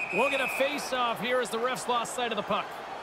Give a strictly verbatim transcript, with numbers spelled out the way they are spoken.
We'll get a face-off here as the refs lost sight of the puck.